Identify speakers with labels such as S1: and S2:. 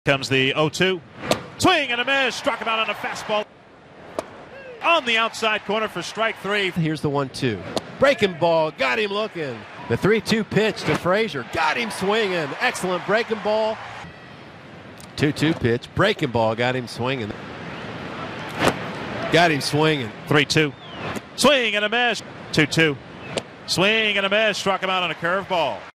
S1: Comes the 0-2. Swing and a miss. Struck him out on a fastball. On the outside corner for strike three.
S2: Here's the 1-2. Breaking ball. Got him looking. The 3-2 pitch to Frazier. Got him swinging. Excellent breaking ball. 2-2 pitch. Breaking ball. Got him swinging. Got him swinging.
S1: 3-2. Swing and a miss. 2-2. Swing and a miss. Struck him out on a curveball.